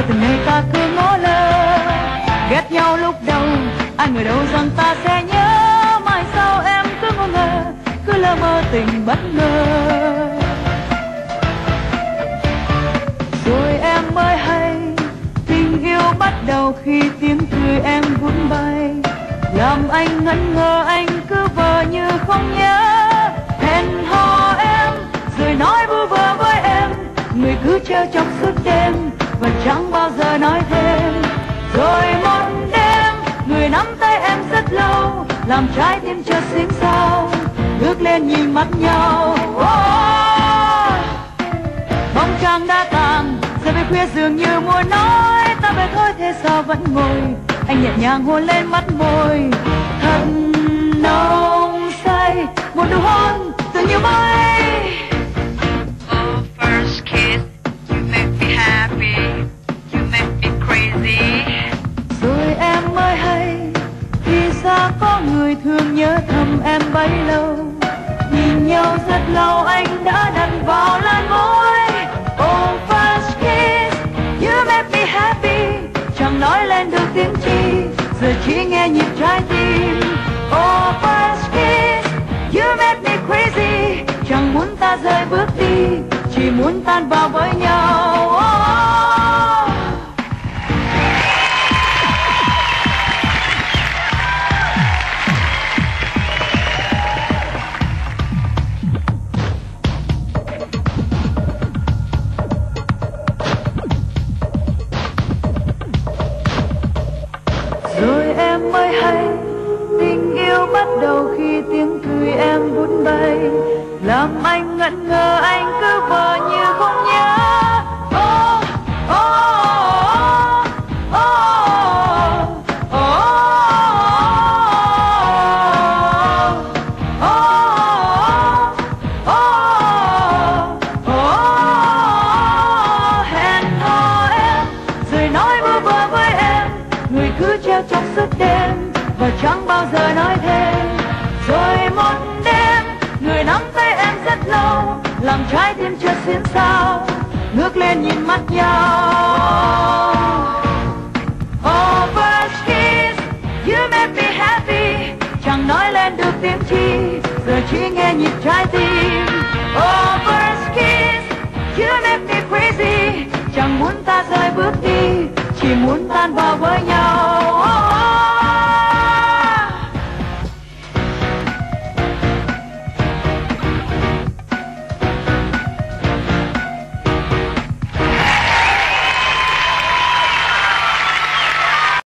từng ngày ta cứ ngó lơ. Ghét nhau lúc đầu, ai ngờ đâu rằng ta sẽ nhớ. Mai sau em cứ ngô ngơ, cứ lơ mơ tình bất ngờ. Rồi em mới hay tình yêu bắt đầu khi tiếng cười em vút bay. Làm anh ngẩn ngơ, anh cứ vờ như không nhớ. Hẹn hò em rồi nói vu vơ với em, người cứ trêu chọc suốt đêm và chẳng bao giờ nói thêm. Rồi một đêm người nắm tay em rất lâu, làm trái tim chợt xinh xao, ngước lên nhìn mắt nhau. Bóng trăng đã tàn, giờ về khuya dường như muốn nói ta về thôi, thế sao vẫn ngồi. Anh nhẹ nhàng hôn lên mắt môi thật nồng say, một nụ hôn tự như mây. Oh, first kiss, you make me happy, you make me crazy. Rồi em mới hay thì ra có người thương nhớ thầm em bấy lâu. Nhìn nhau rất lâu anh đã đặt vào lan môi. Oh, first kiss, you make me happy, chẳng nói lên được tiếng chi, giờ chỉ nghe nhịp trái tim. Oh, first kiss, you make me crazy, chẳng muốn ta rời bước đi, chỉ muốn tan vào với nhau. Rồi em mới hay tình yêu bắt đầu khi tiếng cười em vút bay. Làm anh ngẩn ngơ, anh cứ vờ như không nhớ. Oh, oh, oh, oh, oh, oh, oh. Hẹn hò em rồi nói vu vơ với em, người cứ trêu chọc suốt đêm và chẳng bao giờ nói thêm. Rồi một đêm người nắm tay em rất lâu, làm trái tim chợt xuyên xao, ngước lên nhìn mắt nhau. Oh, first kiss, you make me happy, chẳng nói lên được tiếng chi, giờ chỉ nghe nhịp trái tim. Oh, first kiss, you make me crazy, chẳng muốn ta rời bước đi, chỉ muốn tan vào với nhau.